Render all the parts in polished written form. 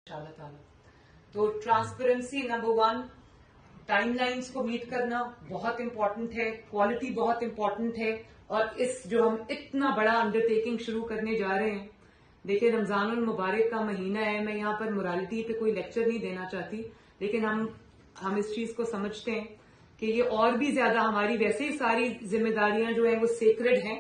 इंशाल्लाह ताला। तो ट्रांसपेरेंसी नंबर 1, टाइम लाइन्स को मीट करना बहुत इंपॉर्टेंट है, क्वालिटी बहुत इंपॉर्टेंट है। और इस जो हम इतना बड़ा अंडरटेकिंग शुरू करने जा रहे हैं, देखिए रमजानुल मुबारक का महीना है, मैं यहाँ पर मोरालिटी पे कोई लेक्चर नहीं देना चाहती, लेकिन हम इस चीज को समझते हैं कि ये और भी ज्यादा हमारी वैसे ही सारी जिम्मेदारियां जो है वो सेक्रेड हैं।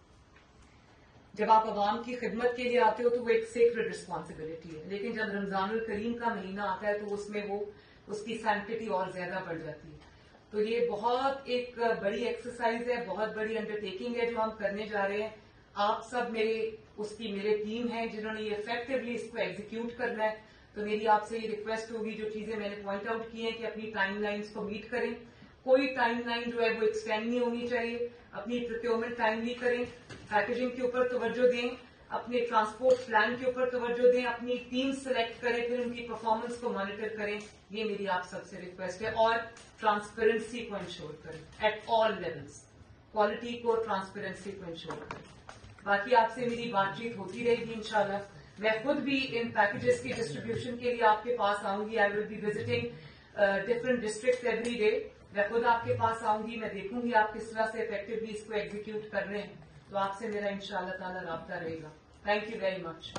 जब आप अवाम की खिदमत के लिए आते हो तो वो एक सेक्रेड रिस्पॉन्सिबिलिटी है, लेकिन जब रमजानुल करीम का महीना आता है तो उसमें वो उसकी सैंक्टिटी और ज्यादा बढ़ जाती है। तो ये बहुत एक बड़ी एक्सरसाइज है, बहुत बड़ी अंडरटेकिंग है जो हम करने जा रहे हैं। आप सब मेरे टीम है जिन्होंने ये इफेक्टिवली इसको एग्जीक्यूट करना है। तो मेरी आपसे ये रिक्वेस्ट होगी, जो चीजें मैंने पॉइंट आउट की हैं, कि अपनी टाइम लाइन्स को मीट करें। कोई टाइम लाइन जो है वो एक्सटेंड नहीं होनी चाहिए। अपनी प्रोक्योरमेंट टाइमली करें, पैकेजिंग के ऊपर तवज्जो दें, अपने ट्रांसपोर्ट प्लान के ऊपर तवज्जो दें, अपनी टीम सेलेक्ट करें, फिर उनकी परफॉर्मेंस को मॉनिटर करें। ये मेरी आप सबसे रिक्वेस्ट है। और ट्रांसपेरेंसी को इंश्योर करें एट ऑल लेवल्स, क्वालिटी को, ट्रांसपेरेंसी को इंश्योर करें। बाकी आपसे मेरी बातचीत होती रहेगी इंशाल्लाह। मैं खुद भी इन पैकेजेस की डिस्ट्रीब्यूशन के लिए आपके पास आऊंगी। I will be visiting different district every day. मैं खुद आपके पास आऊंगी, मैं देखूंगी आप किस तरह से इफेक्टिवली इसको एग्जीक्यूट कर रहे हैं। तो आपसे मेरा इंशाल्लाह ताला राब्ता रहेगा। Thank you very much.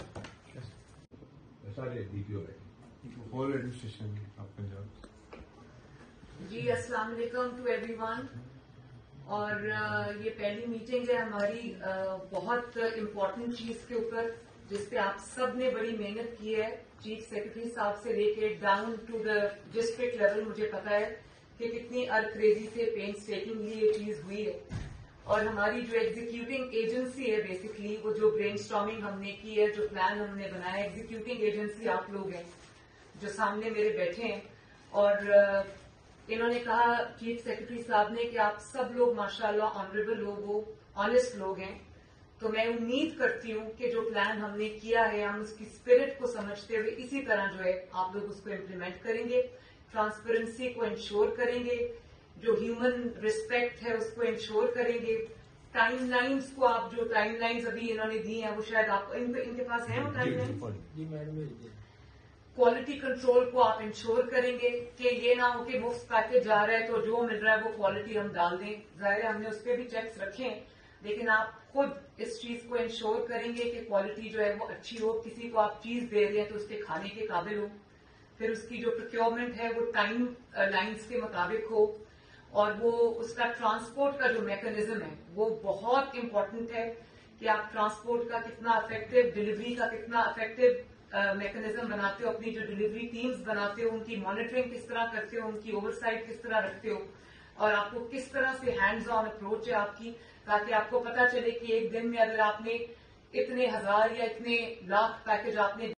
जी अस्सलाम वालेकुम टू एवरीवन। और ये पहली मीटिंग है हमारी बहुत इम्पोर्टेंट चीज के ऊपर, जिसपे आप सब ने बड़ी मेहनत की है। चीफ सेक्रेटरी साहब से लेके down to the district level मुझे पता है कि कितनी अर्करेजी से पेंसटेकिंगली ये चीज हुई है। और हमारी जो एग्जीक्यूटिंग एजेंसी है, बेसिकली वो जो ब्रेनस्टॉर्मिंग हमने की है, जो प्लान हमने बनाया, एग्जीक्यूटिंग एजेंसी आप लोग हैं जो सामने मेरे बैठे हैं। और इन्होंने कहा चीफ सेक्रेटरी साहब ने कि आप सब लोग माशाल्लाह ऑनरेबल लोग हो, ऑनेस्ट लोग हैं। तो मैं उम्मीद करती हूं कि जो प्लान हमने किया है, हम उसकी स्पिरिट को समझते हुए इसी तरह जो है आप लोग उसको इम्प्लीमेंट करेंगे, ट्रांसपेरेंसी को इंश्योर करेंगे, जो ह्यूमन रिस्पेक्ट है उसको इंश्योर करेंगे। टाइम लाइन्स को, आप जो टाइम लाइन्स अभी इन्होंने दी हैं वो शायद आप इनके पास हैं वो टाइम लाइन्स। क्वालिटी कंट्रोल को आप इंश्योर करेंगे कि ये ना हो कि मुफ्त पैकेज जा रहा है तो जो मिल रहा है वो क्वालिटी हम डाल दें। जाहिर है हमने उस पर भी चेक्स रखे हैं, लेकिन आप खुद इस चीज को इंश्योर करेंगे कि क्वालिटी जो है वो अच्छी हो। किसी को आप चीज दे रहे हैं तो उसके खाने के काबिल हो। फिर उसकी जो प्रोक्योरमेंट है वो टाइम लाइन्स के मुताबिक हो। और वो उसका ट्रांसपोर्ट का जो मैकेनिज्म है वो बहुत इंपॉर्टेंट है कि आप ट्रांसपोर्ट का कितना इफेक्टिव, डिलीवरी का कितना इफेक्टिव मैकेनिज्म बनाते हो, अपनी जो डिलीवरी टीम्स बनाते हो उनकी मॉनिटरिंग किस तरह करते हो, उनकी ओवरसाइट किस तरह रखते हो, और आपको किस तरह से हैंड्स ऑन अप्रोच है आपकी, ताकि आपको पता चले कि एक दिन में अगर आपने इतने हजार या इतने लाख पैकेज आपने